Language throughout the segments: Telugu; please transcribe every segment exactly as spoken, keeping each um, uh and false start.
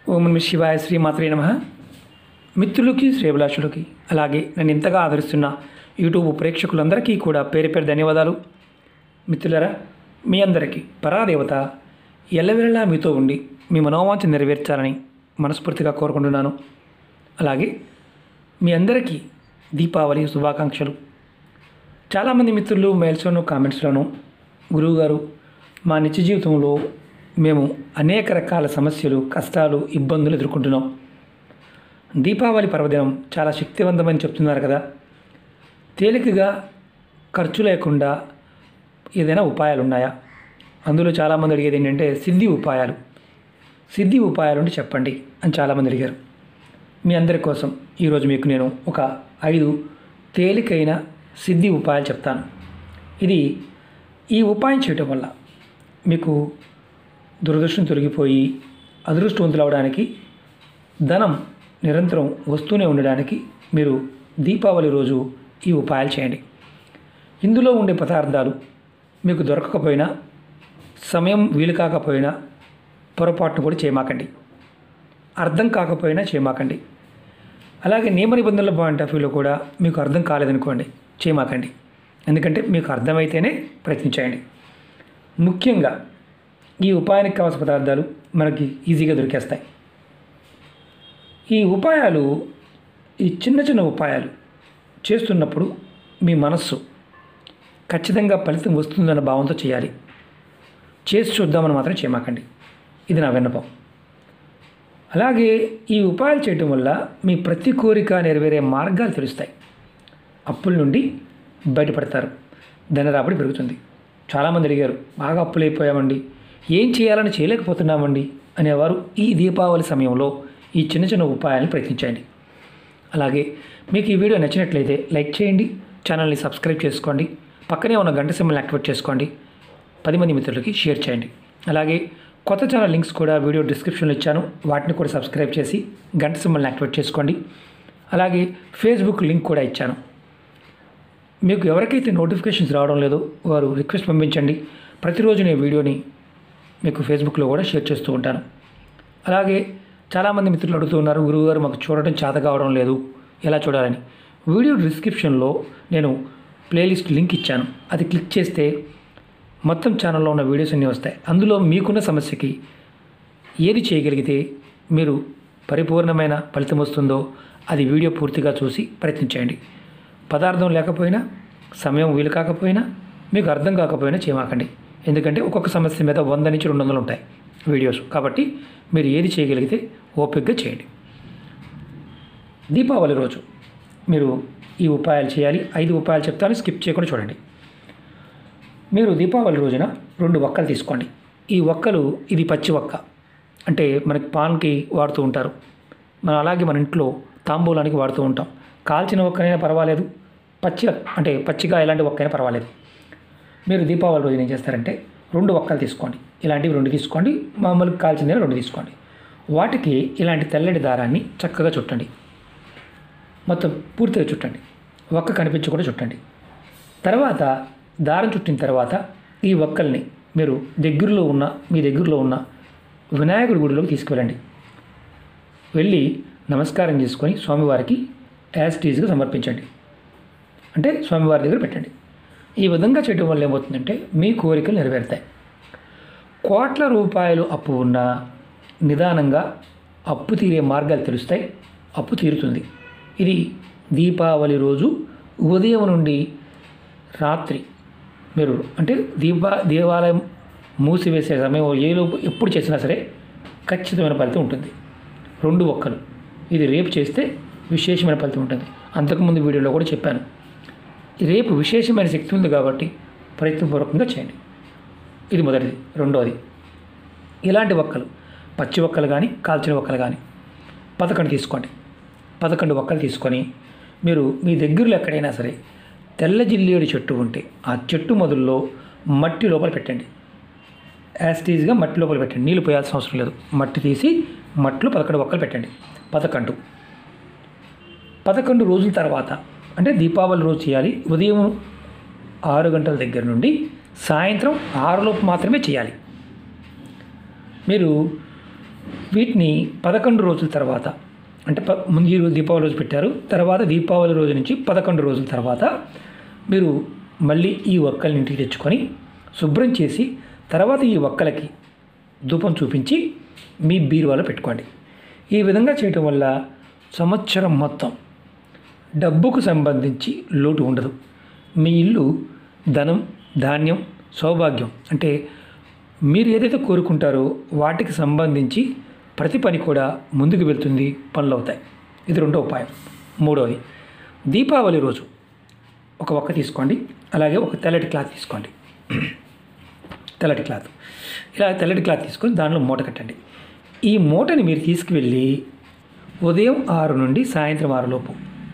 ఓం నమః శివాయ, శ్రీమాత్రే నమః. మిత్రులకి, శ్రేభిలాషులకి, అలాగే నన్ను ఇంతగా ఆదరిస్తున్న యూట్యూబ్ ప్రేక్షకులందరికీ కూడా పేరు పేరు ధన్యవాదాలు. మిత్రులారా, మీ అందరికీ పరాదేవత ఎల్లవేళలా మీతో ఉండి మీ మనోవాంఛ నెరవేర్చాలని మనస్ఫూర్తిగా కోరుకుంటున్నాను. అలాగే మీ అందరికీ దీపావళి శుభాకాంక్షలు. చాలామంది మిత్రులు మెయిల్స్లోనూ కామెంట్స్లోనూ గురువుగారు, మా నిత్య జీవితంలో మేము అనేక రకాల సమస్యలు, కష్టాలు, ఇబ్బందులు ఎదుర్కొంటున్నాం. దీపావళి పర్వదినం చాలా శక్తివంతమని చెప్తున్నారు కదా. తేలికగా ఖర్చు లేకుండా ఏదైనా ఉపాయాలు ఉన్నాయా? అందులో చాలామంది అడిగేది ఏంటంటే సిద్ధి ఉపాయాలు. సిద్ధి ఉపాయాలు ఉంటే చెప్పండి అని చాలామంది అడిగారు. మీ అందరి కోసం ఈరోజు మీకు నేను ఒక ఐదు తేలికైన సిద్ధి ఉపాయాలు చెప్తాను. ఇది ఈ ఉపాయం చేయటం వల్ల మీకు దురదృష్టం తొలగిపోయి అదృష్టవంతులు అవడానికి, ధనం నిరంతరం వస్తూనే ఉండడానికి మీరు దీపావళి రోజు ఈ ఉపాయాలు చేయండి. ఇందులో ఉండే పదార్థాలు మీకు దొరకకపోయినా, సమయం వీలు కాకపోయినా పొరపాటును కూడా చేయమాకండి. అర్థం కాకపోయినా చేయమాకండి. అలాగే నియమ నిబంధనల పాయింట్ ఆఫ్ వ్యూలో కూడా మీకు అర్థం కాలేదనుకోండి, చేయమాకండి. ఎందుకంటే మీకు అర్థమైతేనే ప్రయత్నించండి. ముఖ్యంగా ఈ ఉపాయానికి కావాల్సిన పదార్థాలు మనకి ఈజీగా దొరికేస్తాయి. ఈ ఉపాయాలు, ఈ చిన్న చిన్న ఉపాయాలు చేస్తున్నప్పుడు మీ మనస్సు ఖచ్చితంగా ఫలితం వస్తుందన్న భావంతో చేయాలి. చేసి చూద్దామని మాత్రం చేయమాకండి. ఇది నా విన్నపం. అలాగే ఈ ఉపాయాలు చేయటం వల్ల మీ ప్రతి కోరిక నెరవేరే మార్గాలు తెలుస్తాయి. అప్పుల నుండి బయటపడతారు. ధన రాబడి పెరుగుతుంది. చాలామంది అడిగారు, బాగా అప్పులు అయిపోయామండి, ఏం చేయాలని చేయలేకపోతున్నామండి అనేవారు ఈ దీపావళి సమయంలో ఈ చిన్న చిన్న ఉపాయాలను ప్రయత్నించండి. అలాగే మీకు ఈ వీడియో నచ్చినట్లయితే లైక్ చేయండి, ఛానల్ని సబ్స్క్రైబ్ చేసుకోండి, పక్కనే ఉన్న గంట సింబల్ని యాక్టివేట్ చేసుకోండి, పది మంది మిత్రులకి షేర్ చేయండి. అలాగే కొత్త ఛానల్ లింక్స్ కూడా వీడియో డిస్క్రిప్షన్లో ఇచ్చాను, వాటిని కూడా సబ్స్క్రైబ్ చేసి గంట సింబల్ని యాక్టివేట్ చేసుకోండి. అలాగే ఫేస్బుక్ లింక్ కూడా ఇచ్చాను. మీకు ఎవరికైతే నోటిఫికేషన్స్ రావడం లేదో వారు రిక్వెస్ట్ పంపించండి. ప్రతిరోజు నేను వీడియోని మీకు ఫేస్బుక్లో కూడా షేర్ చేస్తూ ఉంటాను. అలాగే చాలామంది మిత్రులు అడుగుతున్నారు, గురువుగారు మాకు చూడటం చేత కావడం లేదు, ఎలా చూడాలని. వీడియో డిస్క్రిప్షన్లో నేను ప్లేలిస్ట్ లింక్ ఇచ్చాను. అది క్లిక్ చేస్తే మొత్తం ఛానల్లో ఉన్న వీడియోస్ అన్నీ వస్తాయి. అందులో మీకున్న సమస్యకి ఏది చేయగలిగితే మీరు పరిపూర్ణమైన ఫలితం వస్తుందో అది వీడియో పూర్తిగా చూసి ప్రయత్నించండి. పదార్థం లేకపోయినా, సమయం వీలు కాకపోయినా, మీకు అర్థం కాకపోయినా చేయమాకండి. ఎందుకంటే ఒక్కొక్క సమస్య మీద వంద నుంచి రెండు వందలు ఉంటాయి వీడియోస్. కాబట్టి మీరు ఏది చేయగలిగితే ఓపికగా చేయండి. దీపావళి రోజు మీరు ఈ ఉపాయాలు చేయాలి. ఐదు ఉపాయాలు చెప్తాను, స్కిప్ చేయకుండా చూడండి. మీరు దీపావళి రోజున రెండు వక్కలు తీసుకోండి. ఈ వక్కలు, ఇది పచ్చి వక్క, అంటే మనకి పాన్కి వాడుతూ ఉంటారు. మనం అలాగే మన ఇంట్లో తాంబూలానికి వాడుతూ ఉంటాం. కాల్చిన వక్కనైనా పర్వాలేదు, పచ్చి అంటే పచ్చిగా ఎలాంటి వక్కైనా పర్వాలేదు. మీరు దీపావళి రోజున ఏం చేస్తారంటే రెండు వక్కలు తీసుకోండి. ఇలాంటివి రెండు తీసుకోండి, మామూలుగా కాల్చిందని రెండు తీసుకోండి. వాటికి ఇలాంటి తెల్లటి దారాన్ని చక్కగా చుట్టండి. మొత్తం పూర్తిగా చుట్టండి, వక్క కనిపించకుండా చుట్టండి. తర్వాత దారం చుట్టిన తర్వాత ఈ వక్కల్ని మీరు దగ్గరలో ఉన్న మీ దగ్గరలో ఉన్న వినాయకుడి గుడిలోకి తీసుకువెళ్ళండి. వెళ్ళి నమస్కారం చేసుకొని స్వామివారికి యాజ్ టీజ్గా సమర్పించండి. అంటే స్వామివారి దగ్గర పెట్టండి. ఈ విధంగా చేయడం వల్ల ఏమవుతుందంటే మీ కోరికలు నెరవేరుతాయి. కోట్ల రూపాయలు అప్పు ఉన్నా నిదానంగా అప్పు తీరే మార్గాలు తెలుస్తాయి. అప్పు తీరుతుంది. ఇది దీపావళి రోజు ఉదయం నుండి రాత్రి మీరు అంటే దీపా దేవాలయం మూసివేసే సమయం ఏలోపు ఎప్పుడు చేసినా సరే ఖచ్చితమైన ఫలితం ఉంటుంది. రెండు ఒక్కలు ఇది రేపు చేస్తే విశేషమైన ఫలితం ఉంటుంది. అంతకుముందు వీడియోలో కూడా చెప్పాను. రేపు విశేషమైన శక్తి ఉంది కాబట్టి ప్రయత్నపూర్వకంగా చేయండి. ఇది మొదటిది. రెండోది, ఇలాంటి వక్కలు, పచ్చి వక్కలు కానీ కాల్చిన వక్కలు కానీ పదకొండు తీసుకోండి. పదకొండు వక్కలు తీసుకొని మీరు మీ దగ్గరలో ఎక్కడైనా సరే తెల్ల జిల్లేడు చెట్టు ఉంటే ఆ చెట్టు మొదల్లో మట్టి లోపల పెట్టండి. యాస్టీజ్గా మట్టి లోపల పెట్టండి. నీళ్ళు పోయాల్సిన అవసరం లేదు. మట్టి తీసి మట్టిలో పదకొండు వక్కలు పెట్టండి. పదకొండు పదకొండు రోజుల తర్వాత, అంటే దీపావళి రోజు చేయాలి. ఉదయం ఆరు గంటల దగ్గర నుండి సాయంత్రం ఆరులోపు మాత్రమే చేయాలి. మీరు వీటిని పదకొండు రోజుల తర్వాత, అంటే ప ముందు ఈ రోజు దీపావళి రోజు పెట్టారు, తర్వాత దీపావళి రోజు నుంచి పదకొండు రోజుల తర్వాత మీరు మళ్ళీ ఈ ఒక్కల్ని ఇంటికి తెచ్చుకొని శుభ్రం చేసి తర్వాత ఈ ఒక్కలకి ధూపం చూపించి మీ బీరువాలో పెట్టుకోండి. ఈ విధంగా చేయటం వల్ల సంవత్సరం మొత్తం డబ్బుకు సంబంధించి లోటు ఉండదు. మీ ఇల్లు ధనం, ధాన్యం, సౌభాగ్యం అంటే మీరు ఏదైతే కోరుకుంటారో వాటికి సంబంధించి ప్రతి పని కూడా ముందుకు వెళ్తుంది, పనులు అవుతాయి. ఇది రెండో ఉపాయం. మూడవది, దీపావళి రోజు ఒక ఒక్క తీసుకోండి, అలాగే ఒక తెల్లటి క్లాత్ తీసుకోండి. తెల్లటి క్లాత్ ఇలా తెల్లటి క్లాత్ తీసుకొని దానిలో మూట కట్టండి. ఈ మూటని మీరు తీసుకువెళ్ళి ఉదయం ఆరు నుండి సాయంత్రం ఆరు లోపు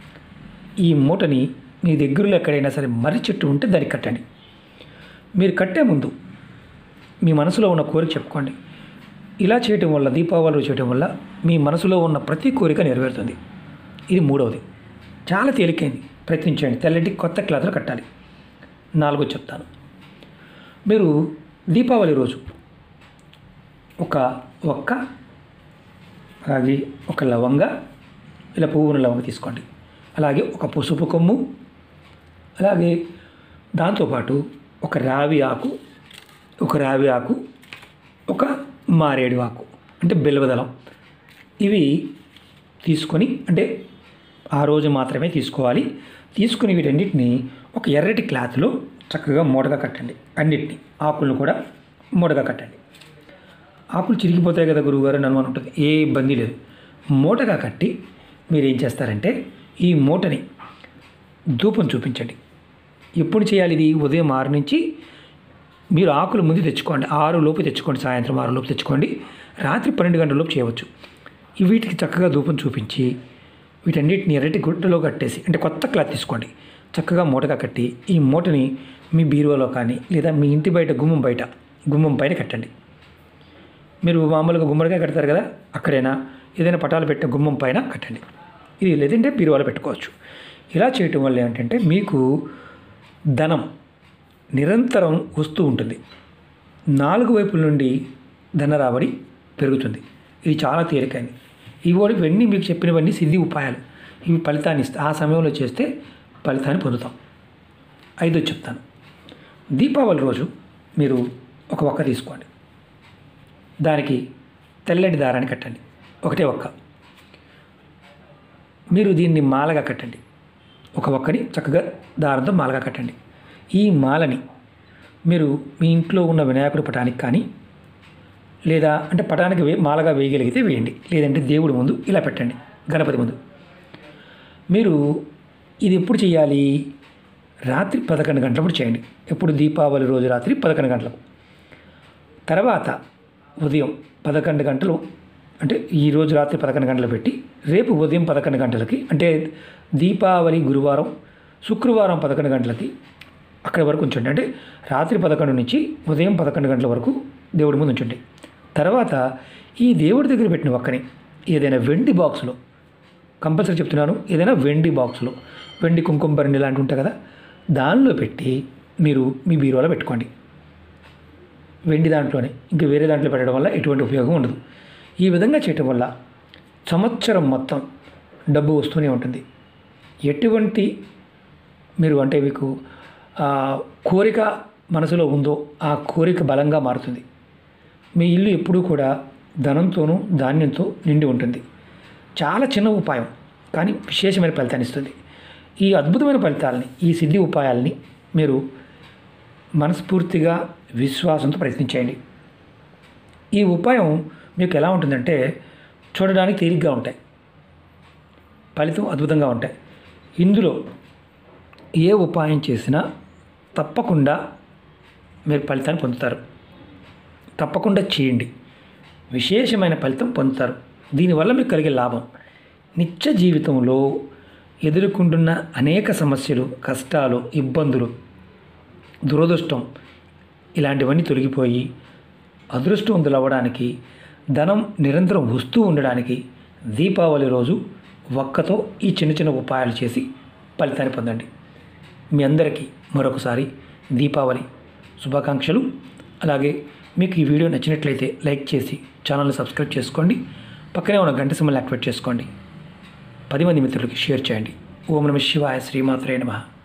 ఈ మూటని మీ దగ్గరలో ఎక్కడైనా సరే మర్రి చెట్టు ఉంటే దానికి కట్టండి. మీరు కట్టే ముందు మీ మనసులో ఉన్న కోరిక చెప్పుకోండి. ఇలా చేయటం వల్ల, దీపావళి చేయటం వల్ల మీ మనసులో ఉన్న ప్రతి కోరిక నెరవేరుతుంది. ఇది మూడవది. చాలా తేలికైంది, ప్రయత్నించండి. తెల్లటి కొత్త క్లాత్లో కట్టాలి. నాలుగో చెప్తాను. మీరు దీపావళి రోజు ఒక ఒక్క, అలాగే ఒక లవంగ, ఇలా పువ్వున లవంగ తీసుకోండి. అలాగే ఒక పసుపు కొమ్ము, అలాగే దాంతోపాటు ఒక రావి ఆకు, ఒక రావి ఆకు, ఒక మారేడు ఆకు అంటే బిల్వదళం, ఇవి తీసుకొని, అంటే ఆ రోజు మాత్రమే తీసుకోవాలి. తీసుకుని వీటన్నిటిని ఒక ఎర్రటి క్లాత్లో చక్కగా మూటగా కట్టండి. అన్నిటిని ఆకులను కూడా మూటగా కట్టండి. ఆకులు చిరిగిపోతాయి కదా గురువుగారు, నన్ను అని ఉంటుంది. ఏ ఇబ్బంది లేదు. మూటగా కట్టి మీరు ఏం చేస్తారంటే ఈ మూటని ధూపం చూపించండి. ఎప్పుడు చేయాలి ఇది? ఉదయం ఆరు నుంచి మీరు ఆకులు ముందు తెచ్చుకోండి. ఆరు లోపు తెచ్చుకోండి, సాయంత్రం ఆరు లోపు తెచ్చుకోండి. రాత్రి పన్నెండు గంటల లోపు చేయవచ్చు. వీటికి చక్కగా ధూపం చూపించి వీటన్నిటిని ఎర్రటి గుడ్డలో కట్టేసి, అంటే కొత్త క్లాత్ తీసుకోండి, చక్కగా మూటగా కట్టి ఈ మూటని మీ బీరువాలో కానీ లేదా మీ ఇంటి బయట గుమ్మం బయట గుమ్మం పైన కట్టండి. మీరు మామూలుగా గుమ్మడికాయ కడతారు కదా, అక్కడైనా ఏదైనా పటాలు పెట్టిన గుమ్మం పైన కట్టండి. ఇది లేదంటే బీరువాలో పెట్టుకోవచ్చు. ఇలా చేయటం వల్ల ఏంటంటే మీకు ధనం నిరంతరం వస్తూ ఉంటుంది. నాలుగు వైపుల నుండి ధన రాబడి పెరుగుతుంది. ఇది చాలా తేలికైంది. ఇవన్నీ మీకు చెప్పినవన్నీ సిద్ధి ఉపాయాలు. ఇవి ఫలితాన్ని ఇస్తాయి. ఆ సమయంలో చేస్తే ఫలితాన్ని పొందుతాం. ఐదో చెప్తాను. దీపావళి రోజు మీరు ఒక ఒక్క తీసుకోండి. దానికి తెల్లటి దారాన్ని కట్టండి. ఒకటే ఒక్క. మీరు దీన్ని మాలగా కట్టండి. ఒక ఒక్కని చక్కగా దారంతో మాలగా కట్టండి. ఈ మాలని మీరు మీ ఇంట్లో ఉన్న వినాయకుడి పటానికి కానీ, లేదా అంటే పటానికి వే మాలగా వేయగలిగితే వేయండి, లేదంటే దేవుడి ముందు ఇలా పెట్టండి, గణపతి ముందు. మీరు ఇది ఎప్పుడు చేయాలి? రాత్రి పదకొండు గంటలప్పుడు చేయండి. ఎప్పుడు? దీపావళి రోజు రాత్రి పదకొండు గంటలకు. తర్వాత ఉదయం పదకొండు గంటలు, అంటే ఈరోజు రాత్రి పదకొండు గంటలు పెట్టి రేపు ఉదయం పదకొండు గంటలకి, అంటే దీపావళి గురువారం, శుక్రవారం పదకొండు గంటలకి అక్కడి వరకు ఉంచండి. అంటే రాత్రి పదకొండు నుంచి ఉదయం పదకొండు గంటల వరకు దేవుడి ముందు ఉంచండి. తర్వాత ఈ దేవుడి దగ్గర పెట్టిన ఒక్కని ఏదైనా వెండి బాక్సులో, కంపల్సరీ చెప్తున్నాను, ఏదైనా వెండి బాక్సులో, వెండి కుంకుమ భరణి లాంటివి ఉంటాయి కదా, దానిలో పెట్టి మీరు మీ బీరువాలో పెట్టుకోండి. వెండి దాంట్లోనే, ఇంకా వేరే దాంట్లో పెట్టడం వల్ల ఎటువంటి ఉపయోగం ఉండదు. ఈ విధంగా చేయటం వల్ల సంవత్సరం మొత్తం డబ్బు వస్తూనే ఉంటుంది. ఎటువంటి మీరు అంటే మీకు కోరిక మనసులో ఉందో ఆ కోరిక బలంగా మారుతుంది. మీ ఇల్లు ఎప్పుడూ కూడా ధనంతోనూ ధాన్యంతో నిండి ఉంటుంది. చాలా చిన్న ఉపాయం కానీ విశేషమైన ఫలితాన్ని ఇస్తుంది. ఈ అద్భుతమైన ఫలితాలని, ఈ సిద్ధి ఉపాయాలని మీరు మనస్ఫూర్తిగా విశ్వాసంతో ప్రయత్నించండి. ఈ ఉపాయం మీకు ఎలా ఉంటుందంటే చూడడానికి తేలిగ్గా ఉంటాయి, ఫలితం అద్భుతంగా ఉంటాయి. ఇందులో ఏ ఉపాయం చేసినా తప్పకుండా మీరు ఫలితాన్ని పొందుతారు. తప్పకుండా చేయండి, విశేషమైన ఫలితం పొందుతారు. దీనివల్ల మీకు కలిగే లాభం, నిత్య జీవితంలో ఎదుర్కొంటున్న అనేక సమస్యలు, కష్టాలు, ఇబ్బందులు, దురదృష్టం ఇలాంటివన్నీ తొలగిపోయి అదృష్టవంతులు అవ్వడానికి, ధనం నిరంతరం వస్తూ ఉండడానికి దీపావళి రోజు ఒక్కతో ఈ చిన్న చిన్న ఉపాయాలు చేసి ఫలితాన్ని పొందండి. మీ అందరికీ మరొకసారి దీపావళి శుభాకాంక్షలు. అలాగే మీకు ఈ వీడియో నచ్చినట్లయితే లైక్ చేసి ఛానల్ని సబ్స్క్రైబ్ చేసుకోండి. పక్కనే ఉన్న గంట సింబల్ని యాక్టివేట్ చేసుకోండి. పది మంది మిత్రులకి షేర్ చేయండి. ఓం నమః శివాయ. శ్రీమాత్రే నమః.